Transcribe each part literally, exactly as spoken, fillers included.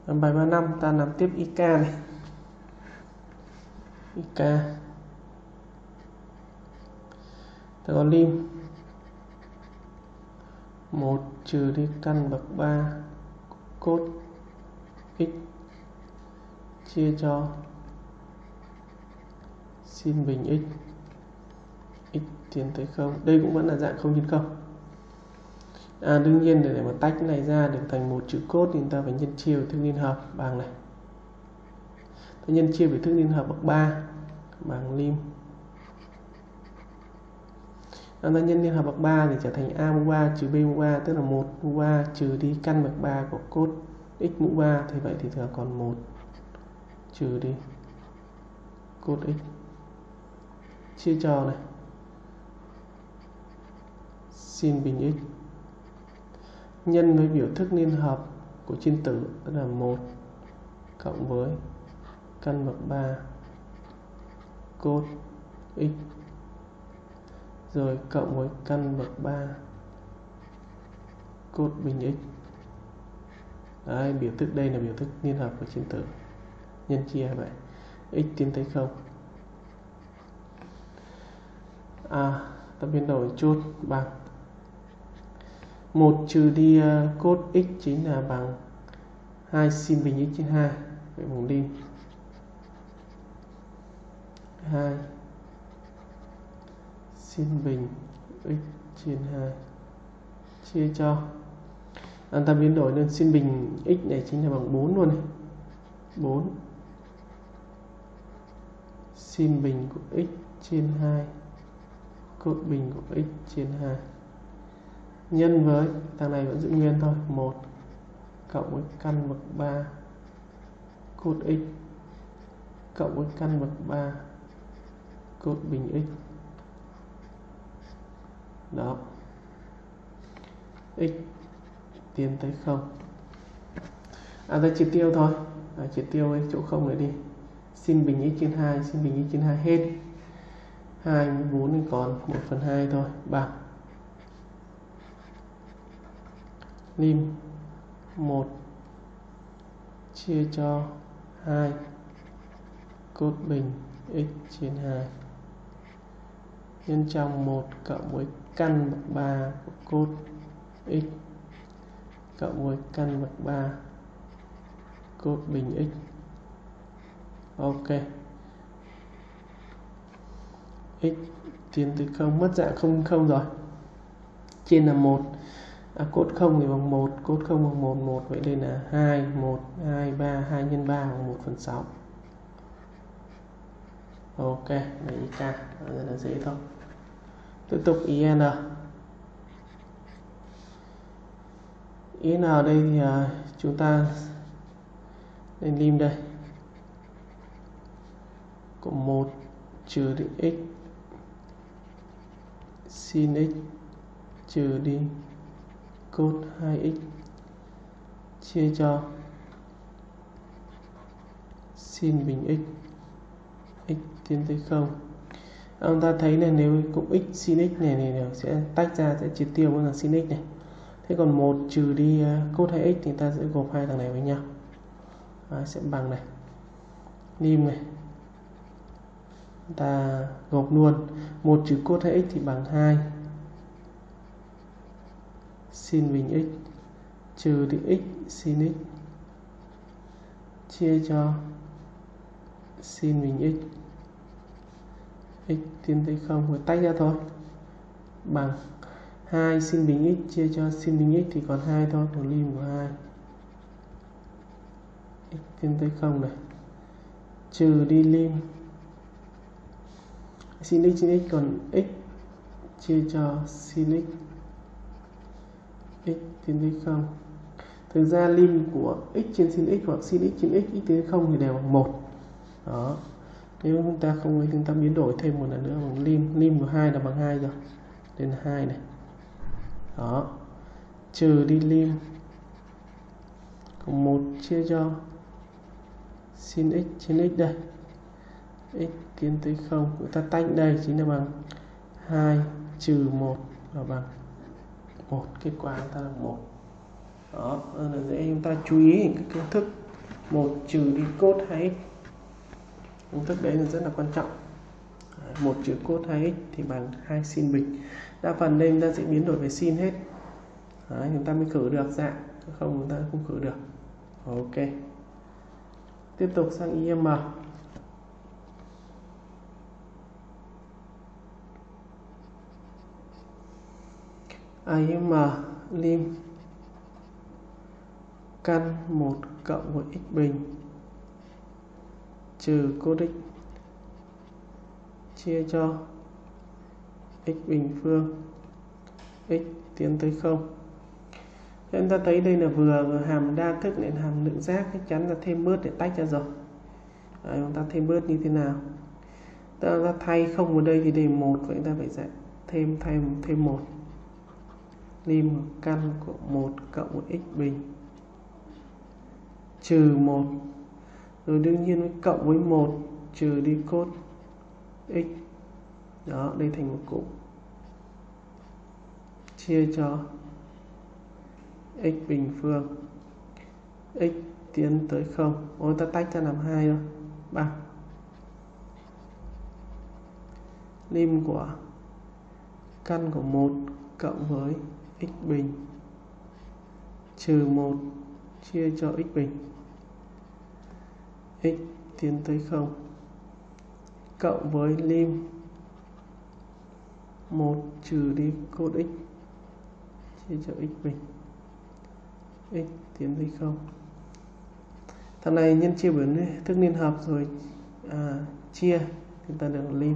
Bài ba năm ta làm tiếp i ca này. i ca ta có lim một trừ đi căn bậc ba cốt x chia cho sin bình x, x tiến tới không. Đây cũng vẫn là dạng không nhân không. À, đương nhiên để, để mà tách này ra được thành một chữ cốt thì ta phải nhân chia với thức liên hợp bằng này. Ta nhân chia với thức liên hợp bậc ba bằng lim. À, ta nhân liên hợp bậc ba thì trở thành a mũ ba trừ b mũ ba, tức là một mũ ba trừ đi căn bậc ba của cốt x mũ ba, thì vậy thì thừa còn một trừ đi cốt x chia cho này sin bình x nhân với biểu thức liên hợp của chia tử, tức là một cộng với căn bậc ba cốt x rồi cộng với căn bậc ba cốt bình x. Đấy, biểu thức đây là biểu thức liên hợp của chia tử, nhân chia vậy, x tiến tới không. À, ta biến đổi chút bằng một trừ đi uh, cốt x chính là bằng hai sin bình x trên hai, vậy bằng lim hai sin bình x trên hai chia cho, à, ta biến đổi nên sin bình x này chính là bằng bốn luôn này, bốn sin bình của x trên hai cốt bình của x trên hai nhân với thằng này vẫn giữ nguyên thôi, một cộng với căn bậc ba cốt x cộng với căn bậc ba cốt bình x. Đó, x tiến tới không. À, ta triệt tiêu thôi, à, triệt tiêu ấy, chỗ không này đi, sin bình x trên hai, sin bình x trên hai hết, hai với bốn thì còn một phần hai thôi, bằng lim một chia cho hai cốt bình x trên hai nhân trong một cộng với căn bậc ba của cốt x cộng với căn bậc ba cốt bình x. Ok, x tiến tới không, mất dạng không không rồi. Trên là một, à, cốt không thì bằng một, cốt không bằng một, một, vậy đây là hai, một, hai, ba, hai nhân ba bằng một phần sáu. Ok, này i ca, rất là dễ thôi. Tiếp tục i n. i n ở đây thì uh, chúng ta lên lim đây. Có một trừ đi x sin x trừ đi cốt hai x chia cho sin bình x, x tiến tới không. Ông ta thấy là nếu cụm x sin x này, này, này sẽ tách ra, sẽ triệt tiêu với thằng sin x này. Thế còn một trừ đi uh, cốt hai x thì ta sẽ gộp hai thằng này với nhau. Đó, sẽ bằng này lim này, ta gộp luôn, một trừ cốt hai x thì bằng hai sin bình x trừ đi x sin x chia cho sin bình x, x tiến tới không, rồi tách ra thôi, bằng hai sin bình x chia cho sin bình x thì còn hai thôi, một lim của hai x tiến tới không này trừ đi lim sin x sin x còn x chia cho sin x, x tiến tới không. Thực ra lim của x trên sin x hoặc sin x trên x, x tiến không thì đều bằng một. Đó, nếu chúng ta không chúng ta biến đổi thêm một lần nữa bằng lim, lim của hai là bằng hai rồi, nên là hai này. Đó, trừ đi lim còn một chia cho sin x trên x đây, x tiến tới không, chúng ta tách đây chính là bằng hai trừ một và bằng một, kết quả chúng ta là một. Đó, là dễ chúng ta chú ý những cái kiến thức một trừ đi cos hai x. Công thức đấy là rất là quan trọng. một trừ cos hai x thì bằng hai sin bình. Đa phần đây chúng ta sẽ biến đổi về sin hết. Đấy, chúng ta mới khử được dạng, không chúng ta không khử được. Ok. Tiếp tục sang i em. i em lim căn một cộng với x bình trừ cos x chia cho x bình phương x tiến tới không. Chúng ta thấy đây là vừa hàm đa thức nên hàm lượng giác, chắc chắn là thêm bớt để tách ra rồi. Đấy, chúng ta thêm bớt như thế nào? Ta, ta thay không vào đây thì đề một, vậy ta phải dạy thêm thay thêm một. Lim căn của một cộng với x bình trừ một, rồi đương nhiên với cộng với một trừ đi cos x. Đó, đây thành một cụm chia cho x bình phương x tiến tới không. Ôi, ta tách ra làm hai thôi, bằng lim của căn của một cộng với x bình trừ một chia cho x bình x tiến tới không cộng với lim một trừ đi cos x chia cho x bình x tiến tới không. Thằng này nhân chia bởi thức liên hợp rồi à, chia thì ta được lim.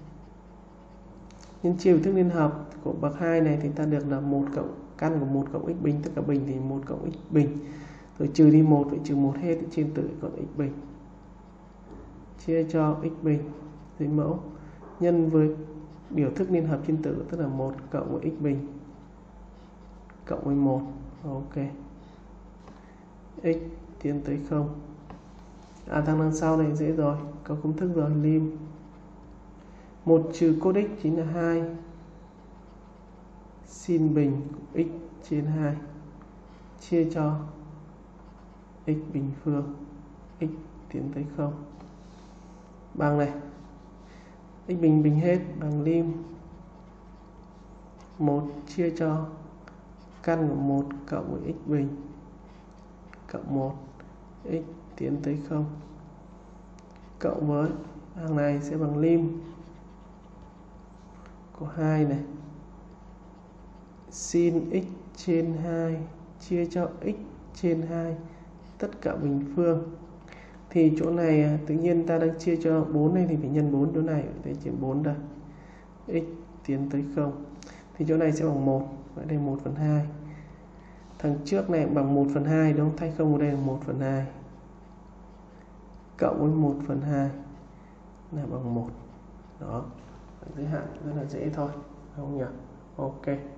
Nhân chia bởi thức liên hợp của bậc hai này thì ta được là một cộng căn của một cộng x bình, tất cả bình thì một cộng x bình, rồi trừ đi một, vậy trừ một hết, trên tự còn x bình chia cho x bình dưới mẫu nhân với biểu thức liên hợp trên tử, tức là một cộng với x bình cộng với một. Ok, x tiến tới không. À, thằng đằng sau này dễ rồi, có công thức rồi. Lim một trừ cos x chính là hai sin bình x trên hai chia cho x bình phương x tiến tới không bằng này, x bình bình hết bằng lim một chia cho căn của một cộng với x bình cộng một x tiến tới không cộng với hàng này sẽ bằng lim của hai này sin x trên hai chia cho x trên hai tất cả bình phương. Thì chỗ này tự nhiên ta đang chia cho bốn này thì phải nhân bốn chỗ này, để chia bốn đây, x tiến tới không thì chỗ này sẽ bằng một, vậy đây một phần hai. Thằng trước này bằng một phần hai đúng không? Thay không ở đây là một phần hai cộng với một phần hai là bằng một. Đó, giới hạn rất là dễ thôi, không nhỉ? Ok.